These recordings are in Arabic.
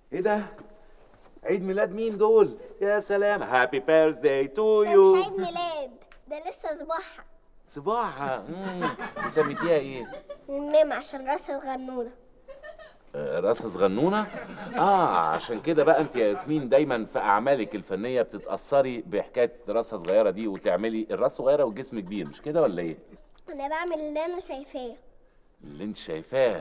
ايه ده؟ عيد ميلاد مين دول؟ يا سلام، هابي بيرثداي تو ده يو. مش عيد ميلاد، ده لسه صباحها. صباحها. وسميتيها ايه؟ الميم عشان راس الغنونة. راس صغنونه. عشان كده بقى انت يا ياسمين دايما في اعمالك الفنيه بتتاثري بحكايه راسها صغيره دي، وتعملي الراس صغيره والجسم كبير، مش كده ولا ايه؟ انا بعمل اللي انا شايفاه. اللي انت شايفاه.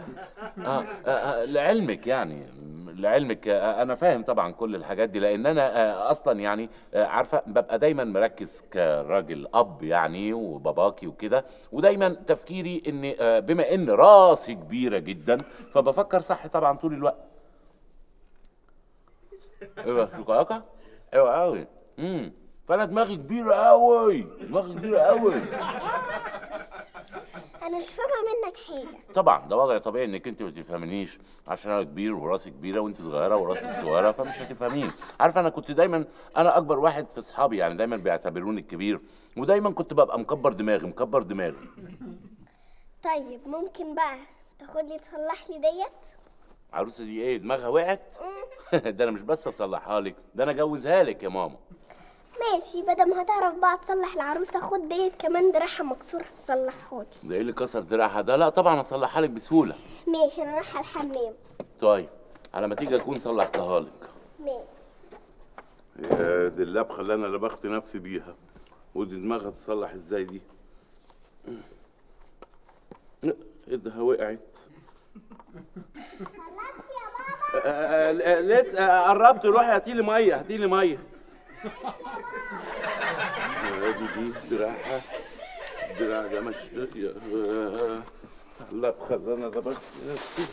لعلمك يعني، لعلمك انا فاهم طبعا كل الحاجات دي، لان انا اصلا يعني عارفه ببقى دايما مركز كراجل اب يعني وباباكي وكده، ودايما تفكيري ان بما ان راسي كبيره جدا فبفكر صح طبعا طول الوقت. ايوه شوكولاته، ايوه قوي. فانا دماغي كبيره قوي، دماغي كبيره قوي. انا مش فاهمه منك حاجه. طبعا ده وضع طبيعي انك انت ما تفهمنيش، عشان انا كبير وراسي كبيره وانت صغيره وراسك صغيره، فمش هتفهميني. عارفه انا كنت دايما انا اكبر واحد في اصحابي، يعني دايما بيعتبروني الكبير، ودايما كنت ببقى مكبر دماغي مكبر دماغي. طيب ممكن بقى تاخد لي تصلح لي ديت؟ عروسه دي ايه دماغها وقعت؟ ده انا مش بس اصلحها لك، ده انا اجوزها لك يا ماما. ماشي، بدل ما هتعرف بقى تصلح العروسه خد ديت كمان دراعها مكسور تصلحها لي. ده ايه اللي كسر دراعها ده؟ لا طبعا اصلحها لك بسهوله. ماشي، انا رايحه الحمام. طيب على ما تيجي اكون صلحتها لك. ماشي. يا دي اللبخه اللي انا لبخت نفسي بيها، ودي دماغها تصلح ازاي دي؟ ايدها وقعت. خلصت يا بابا؟ لسه قربت، روحي هاتي لي ميه، هاتي لي ميه. دي دراعها، الدراع ده مش اللبخه اللي انا لبخت نفسي.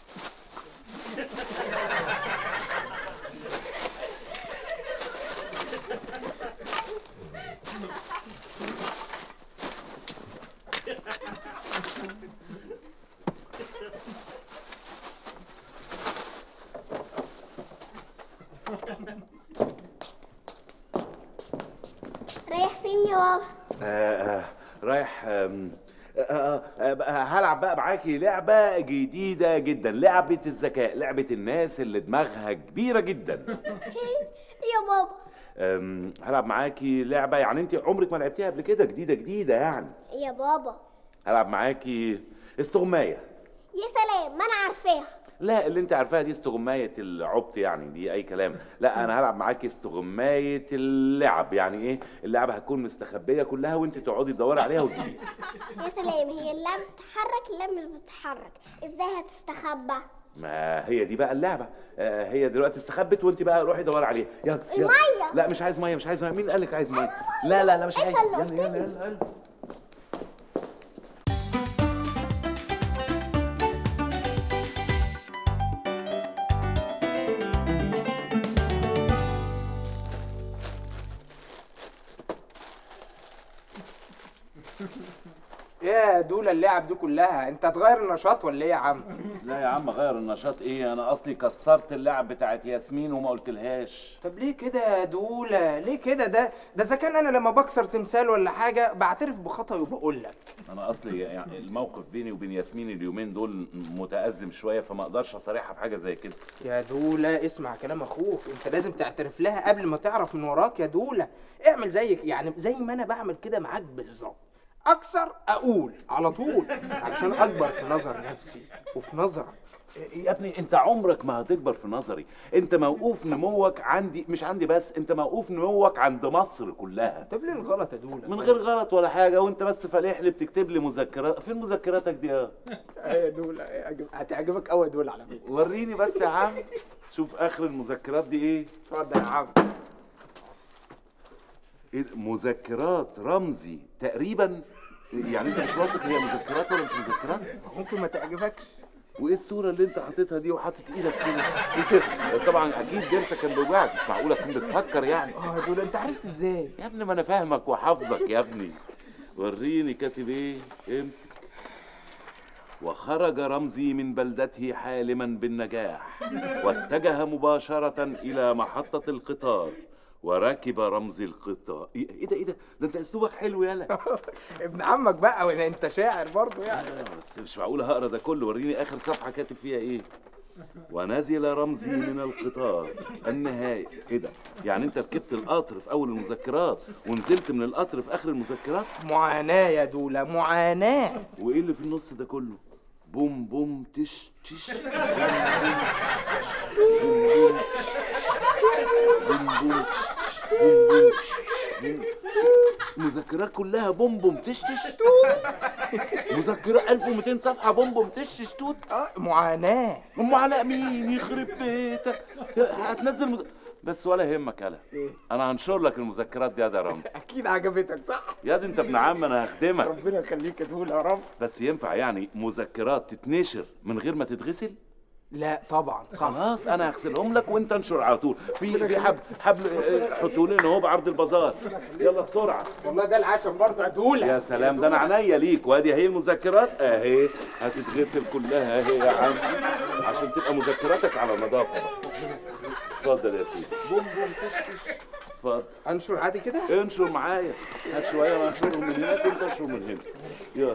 رايح فين يا بابا؟ رايح هلعب بقى معاكي لعبة جديدة جدا، لعبة الذكاء، لعبة الناس اللي دماغها كبيرة جدا. يا بابا. هلعب معاكي لعبة يعني انت عمرك ما لعبتيها قبل كده، جديدة يعني. يا بابا. هلعب معاكي استغماية. يا سلام، ما انا عارفاها. لا اللي انت عارفاها دي استغماية العبط، يعني دي اي كلام. لا انا هلعب معاكي استغماية اللعب، يعني ايه؟ اللعبة هتكون مستخبية كلها وانت تقعدي تدوري عليها وتجيبيها. يا سلام، هي اللعبة بتتحرك؟ لا مش بتتحرك، ازاي هتستخبى؟ ما هي دي بقى اللعبة. هي دلوقتي استخبت وانت بقى روحي دوري عليها. يلا المية. لا مش عايز مية، مش عايز مية. مين قال لك عايز مية؟ لا لا لا مش عايز. يلا يلا يلا يلا. يا دول اللعب دي كلها انت هتغير النشاط ولا ايه يا عم؟ لا يا عم غير النشاط ايه، انا اصلي كسرت اللعب بتاعت ياسمين وما قلتلهاش. طب ليه كده يا دوله؟ ليه كده؟ ده اذا كان انا لما بكسر تمثال ولا حاجه بعترف بخطأي وبقول لك. انا اصلي يعني الموقف بيني وبين ياسمين اليومين دول متأزم شويه، فما اقدرش اصارحها بحاجه زي كده. يا دوله اسمع كلام اخوك، انت لازم تعترف لها قبل ما تعرف من وراك يا دوله. اعمل زيك، يعني زي ما انا بعمل كده معاك بالظبط. اكسر اقول على طول علشان اكبر في نظر نفسي وفي نظرك. يا ابني انت عمرك ما هتكبر في نظري، انت موقوف نموك عندي، مش عندي بس، انت موقوف نموك عند مصر كلها. طب ليه الغلط يا دوله؟ من غير غلط ولا حاجه، وانت بس فالح لي بتكتب لي مذكرات. فين مذكراتك دي يا دوله هتعجبك قوي يا دوله على فكره. وريني بس يا عم، شوف اخر المذكرات دي ايه. اتفضل يا عم. ايه مذكرات رمزي تقريبا؟ يعني انت مش واثق هي مذكرات ولا مش مذكرات؟ ممكن ما تعجبكش. وايه الصوره اللي انت حاططها دي وحاطط ايدك كده؟ طبعا اكيد ضرسك كان بيوجعك، مش معقوله تكون بتفكر يعني. دول انت عرفت ازاي؟ يا ابني ما انا فاهمك وحافظك يا ابني. وريني كاتب ايه، امسك. وخرج رمزي من بلدته حالما بالنجاح، واتجه مباشرة إلى محطة القطار، وركب رمزي القطار. ايه ده ايه ده؟ ده انت اسلوبك حلو يالا. ابن عمك بقى، وانت شاعر برضه يعني. بس مش معقول هقرا ده كله. وريني اخر صفحة كاتب فيها ايه. ونزل رمزي من القطار النهائي. ايه ده؟ يعني انت ركبت القطر في اول المذكرات ونزلت من القطر في اخر المذكرات؟ معاناة يا دولة، معاناة. وايه اللي في النص ده كله؟ بوم بوم تش تش مذكرات كلها بوم بوم تش تش مذكرة 1200 صفحة بوم بوم تش تش توت. معاناة. ام علاء مين يخرب بيتك؟ هتنزل بس ولا يهمك. يالا انا هنشر لك المذكرات دي يا رمز. اكيد عجبتك صح؟ يا دي انت ابن عم، انا هخدمك. ربنا يخليك يا دولة يا رب. بس ينفع يعني مذكرات تتنشر من غير ما تتغسل؟ لا طبعا صح. خلاص انا هغسلهم لك وانت انشر على طول. في حبل حطوا لنا اهو بعرض البازار. يلا بسرعه. والله ده العشم برضه يا دولة. يا سلام، ده انا عينيا ليك. وادي اهي المذكرات اهي هتتغسل كلها اهي يا عم عشان تبقى مذكراتك على نظافه بقى. اتفضل يا سيدي. بوم بوم تش تش. اتفضل. انشر عادي كده؟ انشر معايا. هات شويه وانا انشرهم من هناك وانت انشر من هنا. يلا.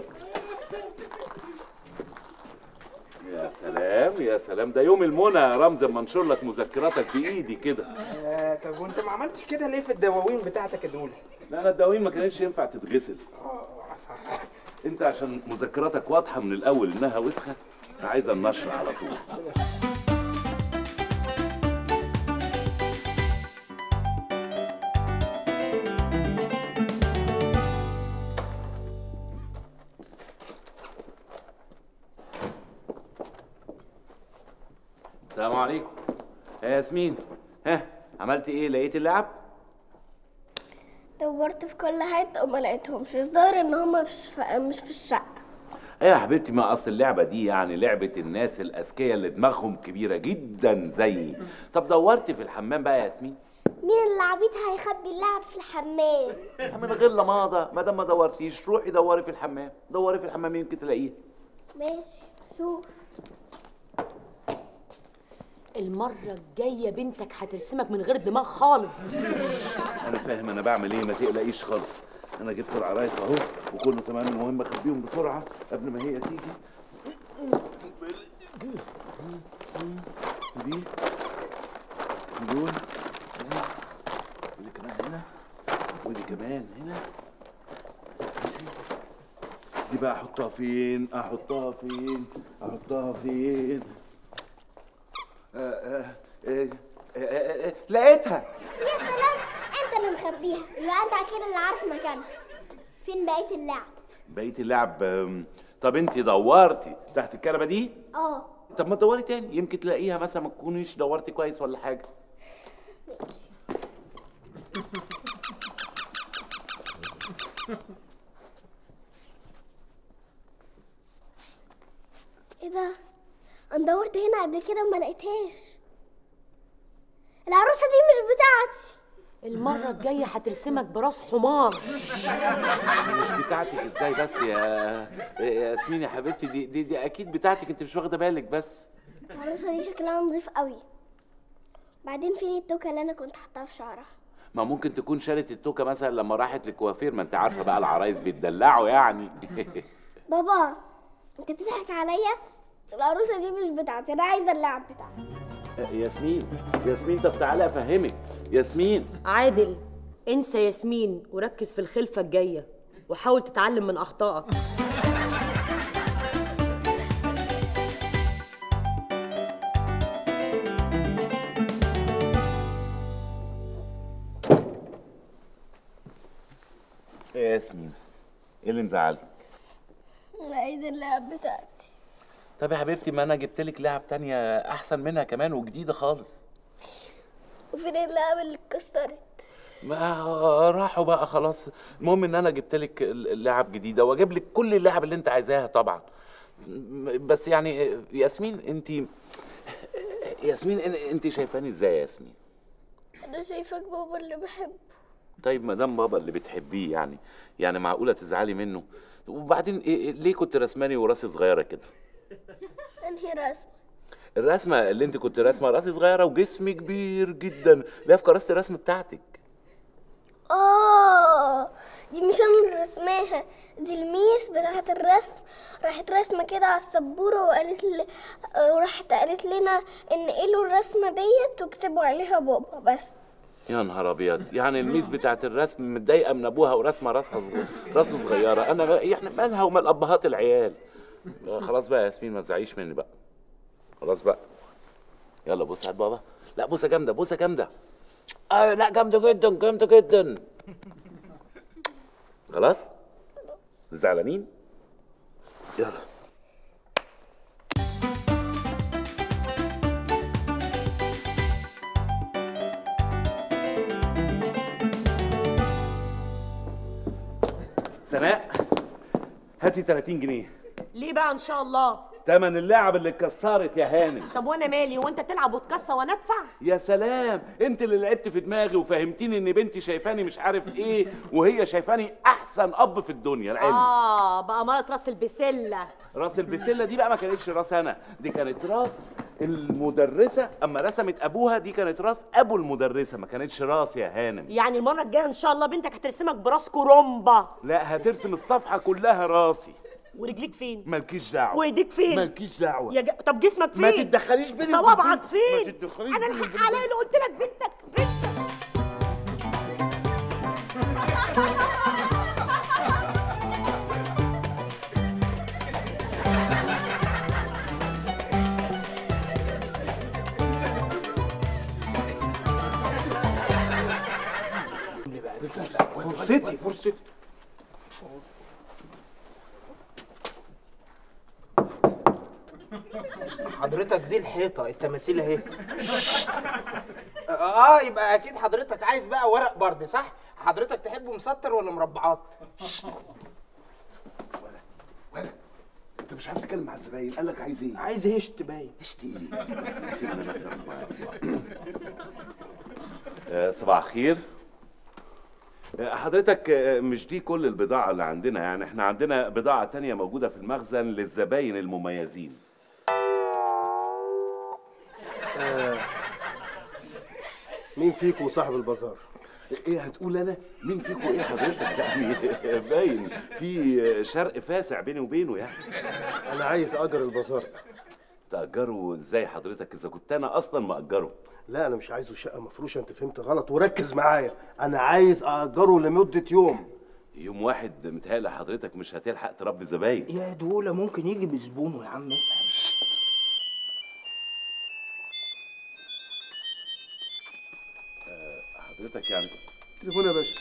يا سلام يا سلام، ده يوم المنى يا رمز اما انشر لك مذكراتك بايدي كده. طب وانت ما عملتش كده ليه في الدواوين بتاعتك يا دولة؟ لا انا الدواوين ما كانتش ينفع تتغسل. صح. انت عشان مذكراتك واضحه من الاول انها وسخه فعايزه النشر على طول. السلام عليكم. يا ياسمين، ها عملتي ايه؟ لقيت اللعب؟ دورت في كل حته وما لقيتهمش. الظاهر ان هما مش في الشقه. ايوه يا حبيبتي، ما اصل اللعبه دي يعني لعبه الناس الاذكياء اللي دماغهم كبيره جدا زيي. طب دورتي في الحمام بقى يا ياسمين؟ مين اللي عبيط هيخبي اللعب في الحمام؟ من غير لماضه، ما دام ما دورتيش روحي دوري في الحمام. دوري في الحمام يمكن تلاقيه. ماشي شوف. المرة الجاية بنتك هترسمك من غير دماغ خالص. انا فاهم انا بعمل ايه، ما تقلقيش خالص. انا جبت العرايس اهو وكله تمام. المهم اخبيهم بسرعه قبل ما هي تيجي. دي دول ودي كمان هنا ودي كمان هنا. دي بقى احطها فين؟ احطها فين؟ احطها فين؟ لقيتها. يا سلام، انت اللي مخبيها. يبقى انت اكيد اللي عارف مكانها. فين بقيه اللعب؟ بقية اللعب؟ طب انت دورتي تحت الكنبه دي؟ اه. طب ما تدوري تاني يمكن تلاقيها، مثلا ما تكونيش دورتي كويس ولا حاجه. ايه ده؟ انا دورت هنا قبل كده وما لقيتهاش. العروسه دي مش بتاعتي. المرة الجاية هترسمك براس حمار. مش بتاعتك ازاي بس يا ياسمين يا حبيبتي؟ دي اكيد بتاعتك، انت مش واخده بالك بس. العروسه دي شكلها نظيف قوي. بعدين فين التوكه اللي انا كنت حاطاها في شعرها؟ ما ممكن تكون شالت التوكه مثلا لما راحت للكوافير. ما انت عارفه بقى العرايس بيتدلعوا يعني. بابا انت بتضحك عليا. العروسه دي مش بتاعتي، انا عايزه اللعب بتاعتي. ياسمين طب تعالى افهمك. ياسمين عادل، انسى ياسمين وركز في الخلفة الجاية وحاول تتعلم من أخطائك. يا ياسمين ايه اللي مزعلك؟ انا عايزه اللعب بتاعتي. طب يا حبيبتي ما انا جبت لك لعب تانية احسن منها كمان وجديده خالص. وفين اللعب اللي اتكسرت؟ ما راحوا بقى خلاص. المهم ان انا جبت لك لعب جديده واجيب لك كل اللعب اللي انت عايزاها طبعا. بس يعني ياسمين انت شايفاني ازاي يا ياسمين؟ انا شايفك بابا اللي بحبه. طيب ما دام بابا اللي بتحبيه يعني معقوله تزعلي منه؟ وبعدين ليه كنت رسماني وراسي صغيره كده؟ انهي رسمه؟ الرسمه اللي انت كنت راسمه راسي صغيره وجسمي كبير جدا، اللي هي في كراسه الرسم بتاعتك. دي مش انا اللي رسماها، دي الميس بتاعت الرسم راحت رسمه كده على السبوره وراحت قالت لنا انقلوا الرسمه ديت واكتبوا عليها بابا بس. يا نهار ابيض، يعني الميس بتاعت الرسم متضايقه من ابوها ورسمه راسه صغيره. انا احنا مالها ومال ابهات العيال؟ خلاص بقى يا ياسمين ما تزعيش مني بقى، خلاص بقى. يلا بص على بابا. لا بوسه جامده، بوسه جامده. لا جامده جدا، جامده جدا. خلاص زعلانين؟ يلا. سناء هاتي 30 جنيه. ليه بقى ان شاء الله؟ تمن اللعب اللي اتكسرت يا هانم. طب وانا مالي؟ وانت تلعب وتكسر وانا ادفع؟ يا سلام، انت اللي لعبت في دماغي وفهمتيني ان بنتي شايفاني مش عارف ايه وهي شايفاني احسن اب في الدنيا. العلم بقى مرة راس البسله. راس البسله دي بقى ما كانتش راس انا، دي كانت راس المدرسه. اما رسمت ابوها دي كانت راس ابو المدرسه، ما كانتش راس يا هانم. يعني المره الجايه ان شاء الله بنتك هترسمك براس كرومبا. لا، هترسم الصفحه كلها راسي. ورجليك فين؟ مالكيش دعوه. وايديك فين؟ مالكيش دعوه. طب جسمك فين؟ ما تتدخليش بيني وبين صوابعك بنتي. فين؟ ما تتدخليش انا بيني الحق وبين عليا اللي قلت لك بنتك. فرصتي. حضرتك دي الحيطه، التماثيل اهي. يبقى اكيد حضرتك عايز بقى ورق برد، صح؟ حضرتك تحبه مسطر ولا مربعات؟ ولا انت مش عارف تتكلم مع الزباين؟ قال لك عايز ايه؟ عايز هشت باين. هشت ايه؟ بس سيبنا انا اتصرف معاك. صباح الخير. حضرتك مش دي كل البضاعة اللي عندنا، يعني احنا عندنا بضاعة تانية موجودة في المخزن للزباين المميزين. مين فيكم صاحب البازار؟ ايه هتقول انا؟ مين فيكم ايه حضرتك؟ يعني باين في شرق فاسع بيني وبينه يعني. انا عايز اجر البازار. تأجره ازاي حضرتك اذا كنت انا اصلا مأجره؟ لا انا مش عايزه شقه مفروشه، انت فهمت غلط وركز معايا. انا عايز اجره لمده يوم. يوم واحد؟ متهيألي حضرتك مش هتلحق تربي زباين. يا دولة ممكن يجي بزبونه يا عم، افهم. حضرتك يعني تليفون يا باشا.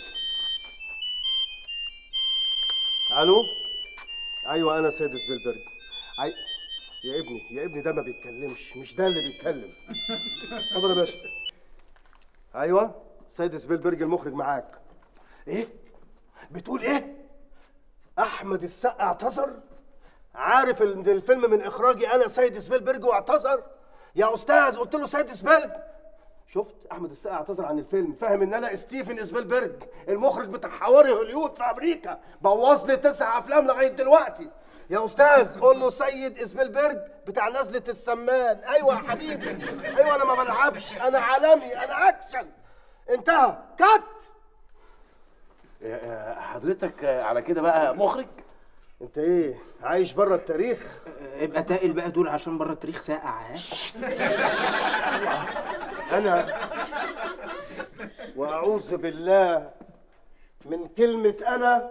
الو. ايوه انا سيد سبيلبرج. يا ابني ده ما بيتكلمش، مش ده اللي بيتكلم. اتفضل يا باشا. ايوه سيد سبيلبرج المخرج معاك. ايه بتقول ايه؟ احمد السقا اعتذر؟ عارف ان الفيلم من اخراجي انا سيد سبيلبرج واعتذر؟ يا استاذ قلت له سيد سبيلبرج. شفت؟ احمد السقا اعتذر عن الفيلم، فاهم ان انا ستيفن سبيلبرج المخرج بتاع حواري هوليود في امريكا، بوظ لي 9 افلام لغايه دلوقتي. يا استاذ قول له سيد سبيلبرج بتاع نزلة السمان. ايوه يا حبيبي، ايوه انا ما بلعبش، انا عالمي، انا اكشن. انتهى، كات. حضرتك على كده بقى مخرج؟ انت ايه عايش بره التاريخ؟ ابقى تاقل بقى دول عشان بره التاريخ ساقع. انا واعوذ بالله من كلمة انا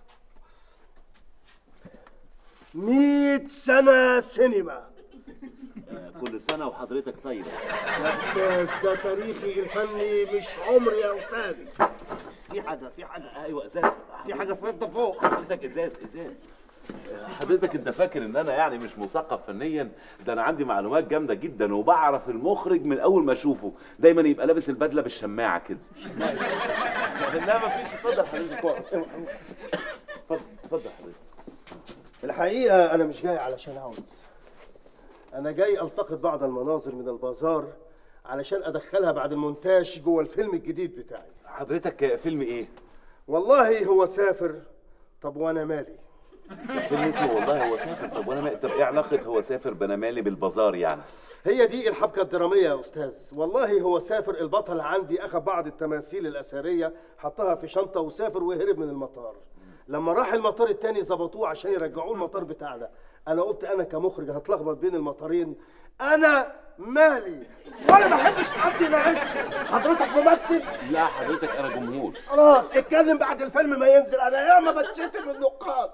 100 سنة سينما. كل سنة وحضرتك طيب يا استاذ، ده تاريخي الفني مش عمري يا استاذ. في حاجة ايوه ازاز، في حاجة سيدة فوق. حضرتك ازاز. حضرتك انت فاكر ان انا يعني مش مثقف فنيا؟ ده انا عندي معلومات جامده جدا وبعرف المخرج من اول ما اشوفه. دايما يبقى لابس البدله بالشماعه كده. لا مفيش. اتفضل حضرتك اقعد. اتفضل حضرتك. الحقيقة أنا مش جاي علشان أقعد، أنا جاي ألتقط بعض المناظر من البازار علشان أدخلها بعد المونتاج جوه الفيلم الجديد بتاعي. حضرتك فيلم إيه؟ والله هو سافر. طب وأنا مالي؟ فيلم اسمه والله هو سافر. طب وانا ما ايه علاقه هو سافر بنمالي بالبازار يعني؟ هي دي الحبكة الدرامية يا أستاذ. والله هو سافر، البطل عندي أخذ بعض التماثيل الأثرية حطها في شنطة وسافر وهرب من المطار. لما راح المطار التاني ظبطوه عشان يرجعوه المطار بتاعنا. أنا قلت أنا كمخرج هتلخبط بين المطارين، أنا مالي وأنا ما بحبش حد يناقشني. حضرتك ممثل؟ لا حضرتك انا جمهور. خلاص اتكلم بعد الفيلم ما ينزل، أنا ياما بتشتم من النقاد.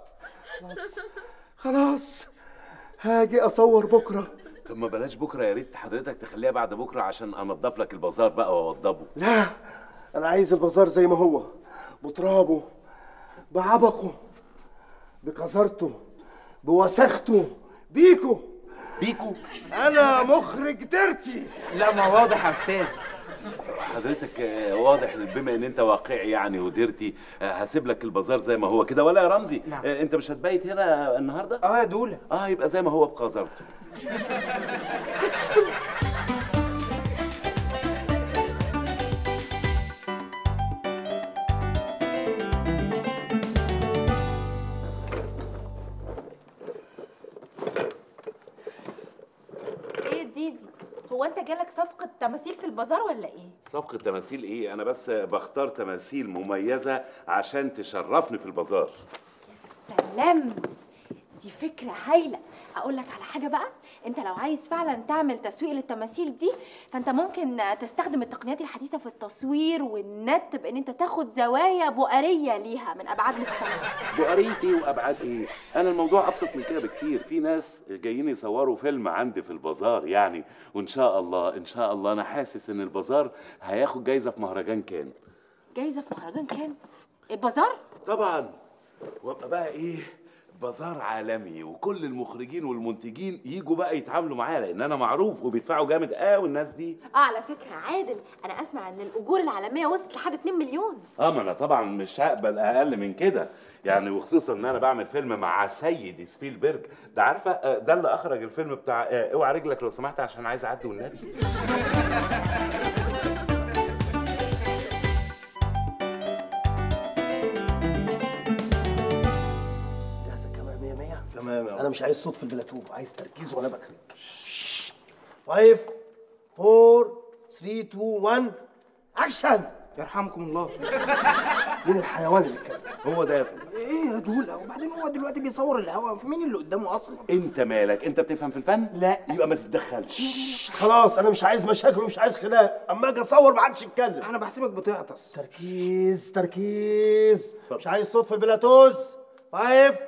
خلاص هاجي أصور بكرة. طب ما بلاش بكره، يا ريت حضرتك تخليها بعد بكره عشان انضف لك البازار بقى واوضبه. لا أنا عايز البازار زي ما هو، بترابه بعبقه بقذرته بوسخته بيكو. أنا مخرج ديرتي. لا ما واضح يا استاذ. حضرتك واضح بما ان انت واقعي يعني وديرتي، هسيب لك البازار زي ما هو كده. ولا يا رمزي نعم. انت مش هتبيت هنا النهارده؟ يا دوله. يبقى زي ما هو بقذرته. هو انت جالك صفقة تماثيل في البازار ولا ايه؟ صفقة تماثيل ايه؟ انا بس بختار تماثيل مميزة عشان تشرفني في البازار. يا سلام، دي فكرة هايلة. اقول لك على حاجة بقى، انت لو عايز فعلا تعمل تسويق للتماثيل دي فانت ممكن تستخدم التقنيات الحديثة في التصوير والنت، بان انت تاخد زوايا بؤرية ليها من ابعاد مختلفة. بؤرية ايه وابعاد ايه؟ انا الموضوع ابسط من كده بكتير. في ناس جايين يصوروا فيلم عندي في البازار يعني، وان شاء الله انا حاسس ان البازار هياخد جايزة في مهرجان كان. جايزة في مهرجان كان؟ البازار؟ طبعا. وابقى بقى ايه، بازار عالمي، وكل المخرجين والمنتجين يجوا بقى يتعاملوا معايا لان انا معروف وبيدفعوا جامد قوي الناس دي. على فكره عادل، انا اسمع ان الاجور العالميه وصلت لحد 2 مليون. ما انا طبعا مش هقبل اقل من كده يعني، وخصوصا ان انا بعمل فيلم مع سيد سبيلبرج. ده عارفه ده اللي اخرج الفيلم بتاع اوعى رجلك لو سمحت عشان عايز اعدي والنبي. تمام. انا مش عايز صوت في البلاتو، عايز تركيز وانا بكري. 5 4 3 2 1 اكشن. يرحمكم الله. مين الحيوان اللي اتكلم؟ هو ده يا فندم. ايه يا دوله؟ وبعدين هو دلوقتي بيصور الهوا، مين اللي قدامه اصلا؟ انت مالك؟ انت بتفهم في الفن؟ لا. يبقى ما تتدخلش. خلاص انا مش عايز مشاكل ومش عايز خناق، اما اجي اصور ما حدش يتكلم. انا بحسبك بتعطس. تركيز. مش عايز صوت في البلاتوز. 5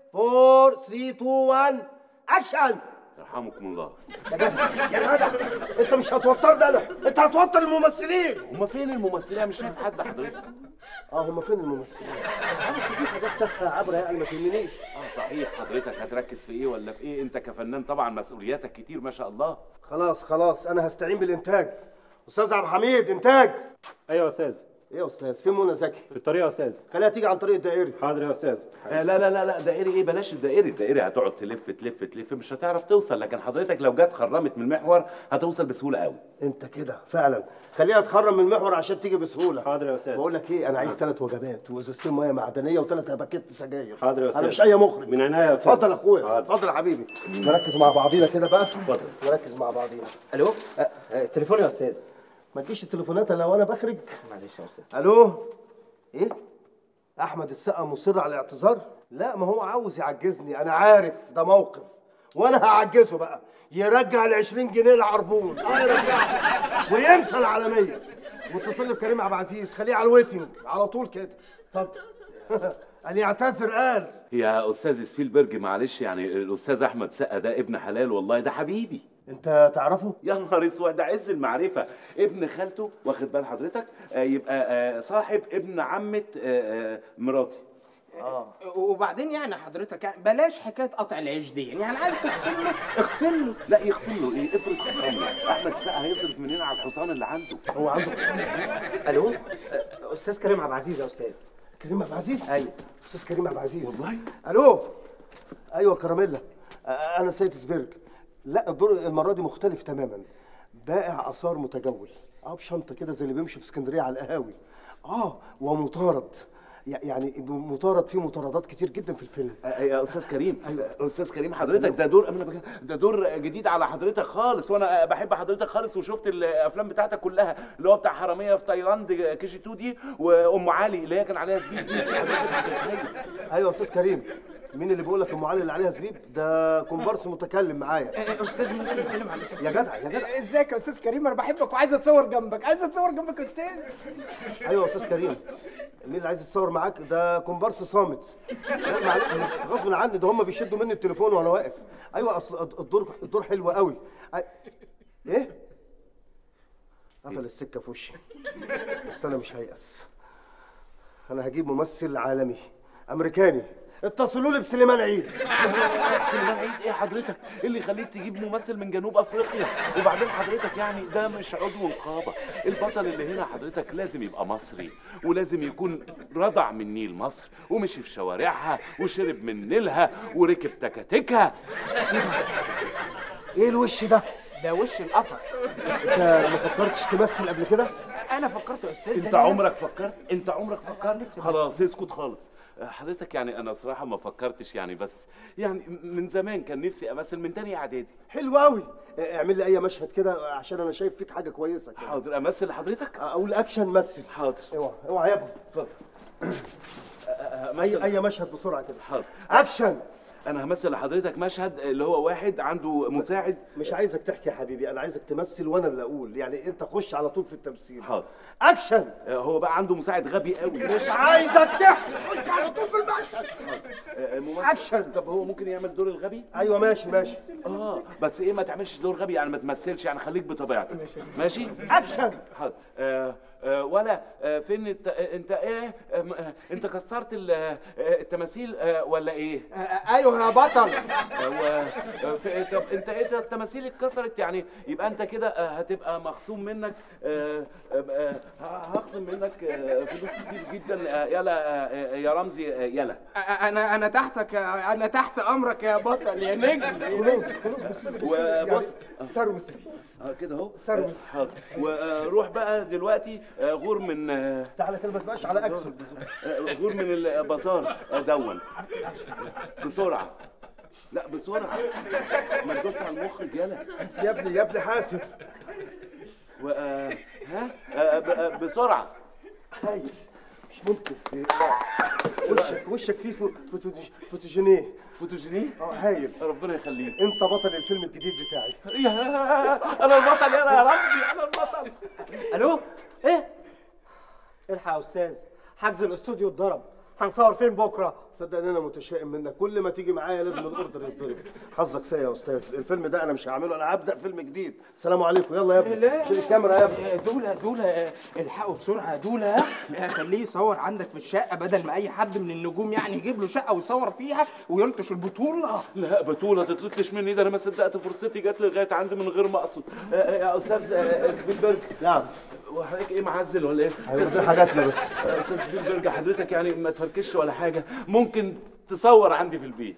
4 3 2 1 اكشن. يرحمكم الله. يا جدع انت مش هتوترني انا، انت هتوتر الممثلين. هما فين الممثلين؟ أنا مش شايف حد حضرتك. هما فين الممثلين؟ بس دي حاجات تافهه عبره يعني ما تهمنيش. صحيح. حضرتك هتركز في ايه ولا في ايه؟ انت كفنان طبعا مسؤولياتك كتير ما شاء الله. خلاص انا هستعين بالانتاج. استاذ عبد الحميد انتاج. ايوه يا استاذ. ايه يا استاذ؟ فين منى زكي؟ في الطريق يا استاذ. خليها تيجي عن طريق الدائري. حاضر يا استاذ. لا دائري ايه؟ بلاش الدائري هتقعد تلف مش هتعرف توصل، لكن حضرتك لو جت خرمت من المحور هتوصل بسهوله قوي. انت كده فعلا خليها تخرم من المحور عشان تيجي بسهوله. حاضر يا استاذ. بقول لك ايه، انا عايز 3 وجبات وازازتين ميه معدنيه و3 باكيت سجاير. حاضر يا استاذ. انا مش اي مخرج. من عينيا يا استاذ. اتفضل يا اخويا، اتفضل يا حبيبي. نركز مع بعضينا كده بقى. اتفضل. نركز مع بعضينا. الو تليفون يا استاذ. ما تجيش التليفونات الا وانا بخرج. معلش يا استاذ. الو. ايه؟ احمد السقا مصر على الاعتذار؟ لا ما هو عاوز يعجزني، انا عارف ده موقف وانا هعجزه بقى. يرجع ال 20 جنيه العربون. يرجعها وينسى العالميه. واتصل لي بكريم عبد العزيز، خليه على الويتنج على طول كده. اتفضل. قال يعتذر. قال يا استاذ سبيلبرج معلش يعني الاستاذ احمد سقا ده ابن حلال والله، ده حبيبي. انت تعرفه؟ يا نهار اسود، ده عز المعرفه. ابن خالته، واخد بال حضرتك؟ يبقى صاحب ابن عمه مراتي. وبعدين يعني حضرتك يعني بلاش حكايه قطع العيش دي، يعني عايز تخصم له اخصم له. لا يخصم له ايه؟ افرض خصم له. احمد السقا هيصرف منين على الحصان اللي عنده؟ هو عنده حصان؟ الو استاذ كريم عبد العزيز يا استاذ. كريم عبد العزيز؟ ايوه استاذ كريم عبد العزيز. والله؟ الو. ايوه كراميلا. انا سيد سبيرج. لا الدور المره دي مختلف تماما. بائع اثار متجول. بشنطه كده زي اللي بيمشي في اسكندريه على القهاوي. ومطارد. يعني مطارد، فيه مطاردات كتير جدا في الفيلم. يا استاذ كريم، استاذ كريم حضرتك ده دور جديد على حضرتك خالص، وانا بحب حضرتك خالص، وشفت الافلام بتاعتك كلها اللي هو بتاع حراميه في تايلاند كيجي 2 دي، وام علي اللي هي كان عليها زبيب دي. ايوه يا استاذ كريم. مين اللي بيقول لك ام علي اللي عليها زبيب؟ ده كومبارس متكلم معايا. استاذ ممكن نسلم على الاستاذ يا جدع يا جدع. ازيك يا استاذ كريم؟ انا بحبك وعايز اتصور جنبك، عايز اتصور جنبك يا استاذ. ايوه يا استاذ كريم. مين اللي عايز يتصور معاك؟ ده كومبارس صامت. غصب عني، ده هم بيشدوا مني التليفون وانا واقف. ايوه اصل الدور حلو قوي. ايه؟ قفل السكه في وشي. بس انا مش هيأس. انا هجيب ممثل عالمي امريكاني. اتصلوا لي بسليمان عيد. سليمان عيد ايه حضرتك؟ ايه اللي يخليك تجيب ممثل من جنوب افريقيا؟ وبعدين حضرتك يعني ده مش عضو نقابه، البطل اللي هنا حضرتك لازم يبقى مصري، ولازم يكون رضع من نيل مصر، ومشي في شوارعها، وشرب من نيلها، وركب تكاتكها. ايه الوش ده؟ ده وش القفص. انت ما فكرتش تمثل قبل كده؟ انا فكرت يا استاذ. انت عمرك فكرت؟ انت عمرك فكرت؟ خلاص اسكت خالص. حضرتك يعني انا صراحه ما فكرتش يعني، بس يعني من زمان كان نفسي امثل من تاني اعدادي. حلو قوي. اعمل لي اي مشهد كده عشان انا شايف فيك حاجه كويسه كده. حاضر امثل لحضرتك؟ اقول اكشن مثل. حاضر. اوعى يا ابني. اتفضل. اي مشهد بسرعه كده. حاضر. اكشن. انا همثل لحضرتك مشهد اللي هو واحد عنده مساعد. مش عايزك تحكي يا حبيبي، انا عايزك تمثل وانا اللي اقول، يعني انت خش على طول في التمثيل. حاضر. اكشن. هو بقى عنده مساعد غبي قوي. مش عايزك تحكي، خش على طول في المشهد. ممثل. اكشن. طب هو ممكن يعمل دور الغبي؟ ايوه ماشي. بس ايه، ما تعملش دور غبي يعني، ما تمثلش يعني، خليك بطبيعتك. ماشي. اكشن. حاضر. ولا فين انت ايه؟ انت كسرت التماثيل ولا ايه؟ ايوه يا بطل. طب انت ايه التماثيل اتكسرت يعني، يبقى انت كده هتبقى مخصوم منك، هخصم منك فلوس كتير جدا. يلا يا رمزي يلا. انا تحتك، انا تحت امرك يا بطل يا نجم. خلاص وبص سروس كده اهو. سروس. حاضر. وروح بقى دلوقتي غور من تعالى كده ما تبقاش على اكسل. غور من البازار دون بسرعه. لا بسرعه، ما تدوس على المخرج يلا. يا ابني حاسب. بسرعه. هايل. مش ممكن. وشك فيه فوتوجينيه. فوتوجينيه؟ هايل. ربنا يخليك. انت بطل الفيلم الجديد بتاعي. انا البطل يا رمزي، انا البطل. الو ايه؟ الحق يا استاذ، حجز الاستوديو اتضرب، هنصور فين بكره؟ صدق ان انا متشائم منك، كل ما تيجي معايا لازم الاوردر يتضرب. حظك سيء يا استاذ، الفيلم ده انا مش هعمله، انا هبدا فيلم جديد. سلام عليكم. يلا يا ابني. لا شيل الكاميرا يا ابني. دول الحقوا بسرعه دول. خليه يصور عندك في الشقه، بدل ما اي حد من النجوم يعني يجيب له شقه ويصور فيها ويلطش البطوله. لا بطوله تتلطش مني؟ ده انا ما صدقت فرصتي جت لغايه عندي من غير ما اقصد. يا استاذ سبيلبرج. نعم. وحضرتك ايه معزل ولا ايه؟ استاذ حاجاتنا بس. استاذ سبيلبرج حضرتك يعني ما تفركش ولا حاجه، ممكن تصور عندي في البيت.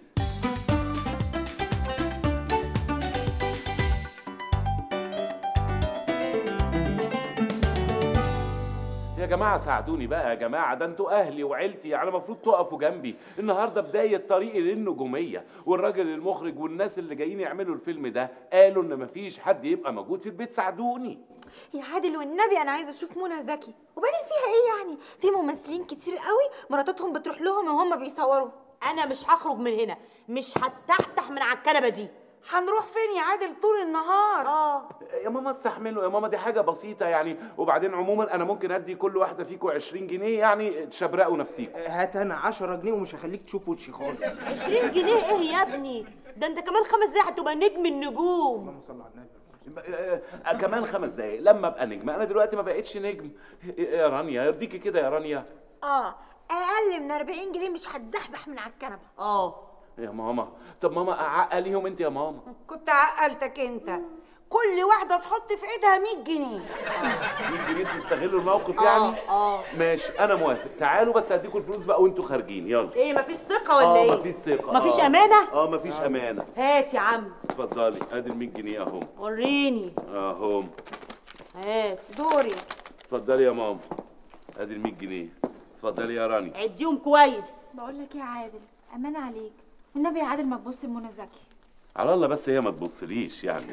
يا جماعة ساعدوني بقى يا جماعة، ده انتوا أهلي وعيلتي، يعني المفروض تقفوا جنبي. النهارده بداية طريقي للنجومية، والراجل المخرج والناس اللي جايين يعملوا الفيلم ده قالوا إن مفيش حد يبقى موجود في البيت. ساعدوني يا عادل والنبي انا عايزه اشوف منى زكي. وبعدين فيها ايه يعني؟ في ممثلين كتير قوي مراتاتهم بتروح لهم وهم بيصوروا. انا مش هخرج من هنا، مش هتحتح من على الكنبه دي. هنروح فين يا عادل طول النهار؟ يا ماما استحملوا يا ماما، دي حاجة بسيطة يعني. وبعدين عموما أنا ممكن أدي كل واحدة فيكم 20 جنيه يعني تشبرقوا نفسيكم. هات انا 10 جنيه ومش هخليك تشوف وشي خالص. 20 جنيه ايه يا ابني؟ ده انت كمان 5 دقايق هتبقى نجم النجوم. اللهم صل على النبي. كمان 5 دقايق لما ابقى نجم. انا دلوقتي ما بقتش نجم. يا رانيا يرضيكي كده يا رانيا؟ اقل من 40 جنيه مش هتزحزح من على الكنبه. يا ماما. طب ماما عقليهم انت يا ماما. كنت عقلتك انت. كل واحده تحط في ايدها 100 جنيه. 100 جنيه تستغلوا الموقف يعني؟ ماشي انا موافق. تعالوا بس هديكوا الفلوس بقى وانتوا خارجين. يلا. ايه مفيش ثقه ولا ايه؟ مفيش ثقه. مفيش امانه؟ مفيش امانه. هات يا عم. اتفضلي ادي ال 100 جنيه اهم. وريني اهم. هات. دوري. اتفضلي يا ماما ادي ال 100 جنيه. اتفضلي يا راني. عديهم كويس. بقول لك ايه يا عادل، امان عليك والنبي يا عادل ما تبص لمنى زكي. على الله بس هي ما تبصليش يعني.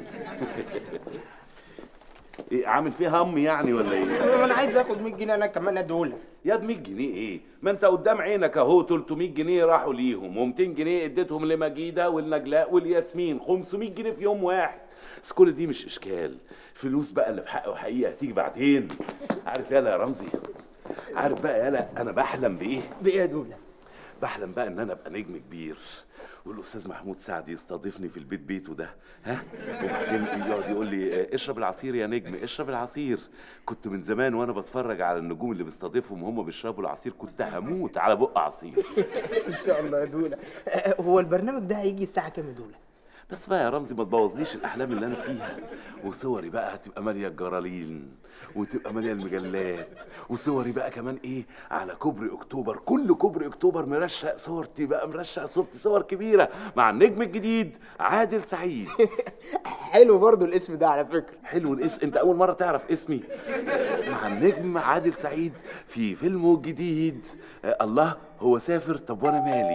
ايه عامل فيها هم يعني ولا ايه؟ انا عايز اخد 100 جنيه انا كمان يا دوله. يا 100 جنيه ايه؟ ما انت قدام عينك اهو. 300 جنيه راحوا ليهم و200 جنيه اديتهم لمجيده والنجلاء والياسمين. 500 جنيه في يوم واحد. بس كل دي مش اشكال، فلوس بقى اللي بحق وحقيقه هتيجي بعدين. عارف يالا يا رمزي، عارف بقى يالا انا بحلم بايه؟ بايه يا دوله؟ بحلم بقى ان انا ابقى نجم كبير والاستاذ محمود سعد يستضيفني في البيت بيته ده، ها، وبعدين يقعد يقول لي اشرب العصير يا نجم، اشرب العصير. كنت من زمان وانا بتفرج على النجوم اللي بيستضيفهم وهم بيشربوا العصير كنت هموت على بق عصير. ان شاء الله يا دوله. هو البرنامج ده هيجي الساعه كام يا دوله؟ بس بقى يا رمزي ما تبوظليش الاحلام اللي انا فيها. وصوري بقى هتبقى ماليه الجرالين وتبقى ماليه المجلات، وصوري بقى كمان ايه على كوبري اكتوبر. كل كوبري اكتوبر مرشق صورتي بقى، مرشق صورتي صور كبيره مع النجم الجديد عادل سعيد. حلو برضو الاسم ده على فكره. حلو الاسم. انت اول مره تعرف اسمي؟ مع النجم عادل سعيد في فيلمه الجديد. الله هو سافر طب وانا مالي.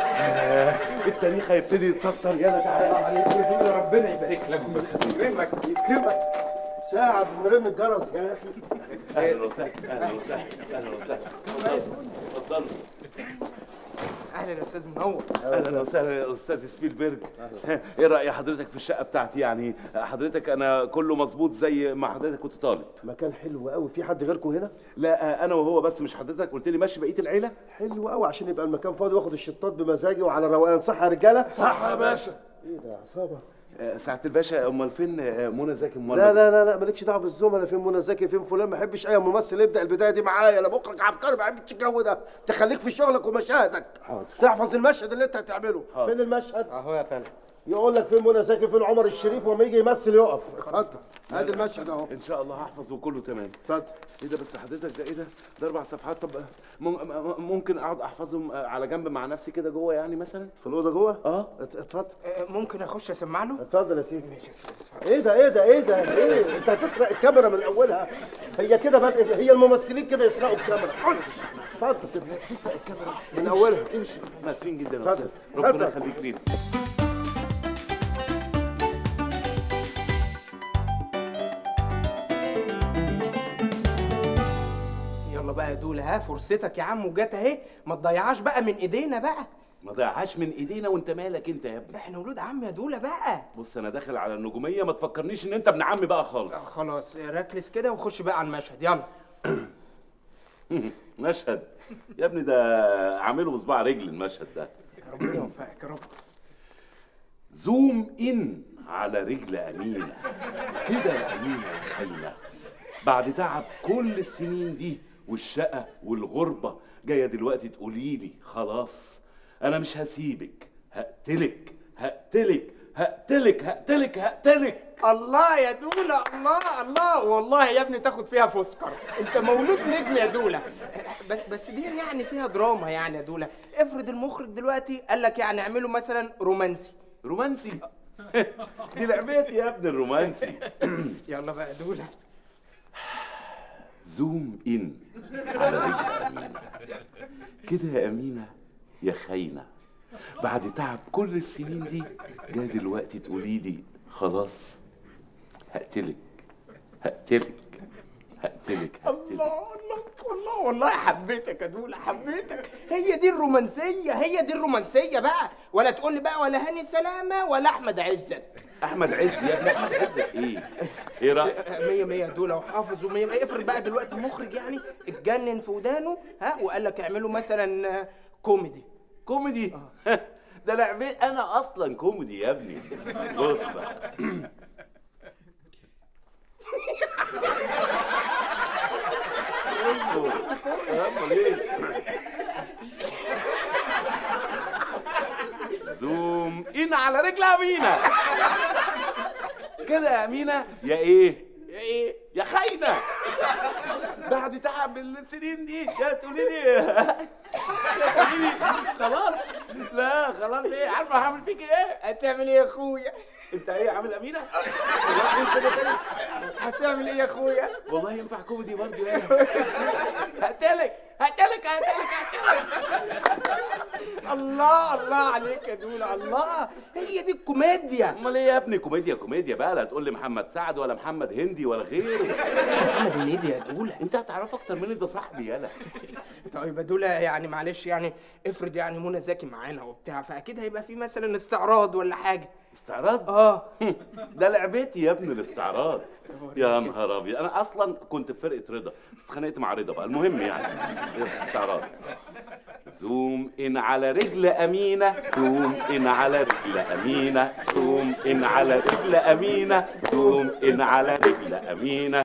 التاريخ هيبتدي يتسطر. يلا تعالى عليك يا دوله، ربنا يبارك لك ويكرمك يكرمك. ساعة بنرن الجرس يا اخي. اهلا وسهلا اهلا وسهلا اهلا وسهلا. اتفضلوا. اهلا يا استاذ منور. اهلا وسهلا يا استاذ سبيلبرج. ايه راي حضرتك في الشقه بتاعتي؟ يعني حضرتك انا كله مظبوط زي ما حضرتك كنت طالب. مكان حلو قوي. في حد غيركم هنا؟ لا انا وهو بس. مش حضرتك قلت لي ماشي بقيه العيله؟ حلو قوي عشان يبقى المكان فاضي واخد الشطات بمزاجي وعلى روقان. صح يا رجاله؟ صح يا باشا. ايه ده يا عصابه؟ سعاده الباشا امال فين منى زكي؟ لا لا لا لا مالكش دعوه بالزملاء. فين منى زكي فين فلان؟ ما بحبش اي ممثل يبدا البدايه دي معايا. انا مخرج عبقري ما بحبش الجو ده. تخليك في شغلك ومشاهدك. حاضر. تحفظ المشهد اللي انت هتعمله. حاضر. فين المشهد؟ اهو يا فندم. يقول لك فين منى زكي فين عمر الشريف وما يجي يمثل يقف. اتفضل ادي المشهد اهو. ان شاء الله هحفظ وكله تمام. اتفضل. ايه ده بس حضرتك ده ايه ده؟ ده 4 صفحات. طب ممكن اقعد احفظهم على جنب مع نفسي كده جوه يعني مثلا؟ في الاوضه جوه؟ اه اتفضل. ممكن اخش اسمع له؟ اتفضل يا سيدي. ماشي يا استاذ. ايه ده ايه ده ايه ده ايه؟ انت هتسرق الكاميرا من اولها. هي كده بدأت. هي الممثلين كده يسرقوا الكاميرا. اتفضل. تسرق الكاميرا من اولها. امشي. ماسفين جدا يا اتفضل. استاذ. ربنا اتفضل. يخليك لينا. يلا بقى يا دوله، ها فرصتك يا عم وجات اهي، ما تضيعهاش بقى من ايدينا بقى. ما ضيعهاش من ايدينا. وانت مالك انت يا ابني؟ احنا ولود عم يا دوله بقى. بص انا داخل على النجوميه، ما تفكرنيش ان انت ابن عمي بقى خالص. خلاص ركز كده وخش بقى على المشهد. يلا. مشهد يا ابني ده عامله بصباع رجل المشهد ده. ربنا يوفقك يا رب. زوم ان على رجل امينه كده يا امينه يا خاينه. بعد تعب كل السنين دي والشقه والغربه جايه دلوقتي تقولي لي خلاص انا مش هسيبك، هقتلك هقتلك هقتلك هقتلك هقتلك. الله يا دوله، الله الله، والله يا ابني تاخد فيها فوسكر. انت مولود نجم يا دوله. بس دي يعني فيها دراما يعني يا دوله. افرض المخرج دلوقتي قال لك يعني اعمله مثلا رومانسي. رومانسي؟ دي لعبتي يا ابني الرومانسي. يلا بقى يا دوله. زوم ان على رجل امينه كده يا امينه يا خاينه. بعد تعب كل السنين دي جاي دلوقتي تقولي لي خلاص هقتلك هقتلك هقتلك هقتلك. الله والله حبيتك يا دوله، حبيتك. هي دي الرومانسيه، هي دي الرومانسيه بقى. ولا تقول لي بقى ولا هاني سلامه ولا احمد عزت. احمد عز يا ابني؟ احمد عز ايه؟ ايه رايك؟ 100 100 دوله وحافظ و100 100. افرض بقى دلوقتي المخرج يعني اتجنن في ودانه، ها، وقال لك اعملوا مثلا كوميدي. كوميدي؟ ده لعبتي انا اصلا كوميدي يا ابني. بص بقى. زوم ان على رجل امينه كده يا امينه يا ايه؟ يا ايه؟ يا خاينه. بعد تعب السنين دي يا تقولي لي خلاص. لا خلاص. ايه عارفه هعمل فيك ايه؟ هتعمل ايه يا اخويا؟ انت ايه عامل امينه؟ هتعمل ايه يا اخويا؟ والله ينفع كوميدي برضه. ايه؟ هقتلك هقتلك. الله الله عليك يا دولا، الله، هي دي الكوميديا. امال ايه يا ابني؟ كوميديا بقى، لا تقول لي محمد سعد ولا محمد هندي ولا غيره. محمد هنيدي يا دولا. انت هتعرف اكتر مني، ده صاحبي يالا. طيب يا دولا يعني معلش، يعني افرض يعني منى زكي معانا وبتاع، فاكيد هيبقى في مثلا استعراض ولا حاجه. استعراض؟ ده لعبتي يا ابني الاستعراض. يا نهار ابيض، انا اصلا كنت في فرقه رضا، اتخانقت مع رضا بقى. المهم يعني استعراض. زوم ان على رجل امينه، زوم ان على رجل امينه، زوم ان على رجل امينه، زوم ان على رجل امينه.